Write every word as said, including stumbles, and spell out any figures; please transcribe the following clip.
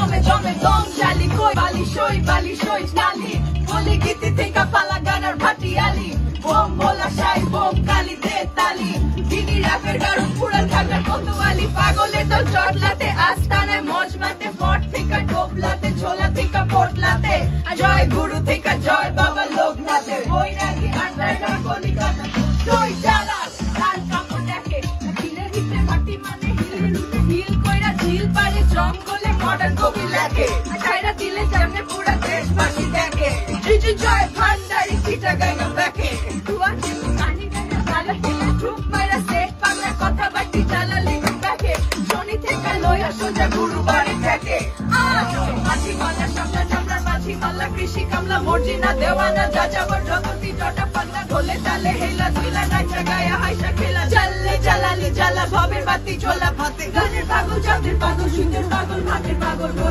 জমে জমে দম জালি কই বালি সই বালি সই নালি বলি গীতি থেকে পালা গানার ভাটিয়ালি বোম বলা সাই বোম কালি দে তালি দিনি রাপের গাড়ু পুরান ঢাকার কোতোয়ালি পাগলে তো চটলাতে আস্তানে মজ মাতে ফট থেকে টোপলাতে ঝোলা থেকে পটলাতে জয় গুরু থেকে জয় বাবা লোকনাথে ওই নাকি আন্ডারগ্রাউন্ড গলি কথা তুই চালাস লাল কাপড় দেখে হিলের ভিতরে মাটি মানে হিল হিল কইরা ঝিল পারে জঙ্গলে মডার্ন কবি লাগে ছাইরা দিলে জানে পুরা দেশবাসী দেখে জিজি জয় ভান্ডারি চিটা গাইনা ব্যাকে তুয়া কানি গাইনা গালা টুক মারা সেট পাগলা কথা বাটি চালালি ব্যাকে শনি থেকে লয়া সোজা গুরু বাড়ি থেকে মাঝি মালা সামলা চামড়া মাঝি মালা কৃষি কামলা মর্জিনা দেওয়ানা যা যাবার জগতি জটা পাগলা ঢোলে তালে হেলা দুইলা নাচা গায়া হাইসা খেলা চাললে চালালি জ্বালা ভবের বাতি জ্বলা ভাতে গানের পাগল জাতের পাগল সুন্দর পাগল ভাতের পাগল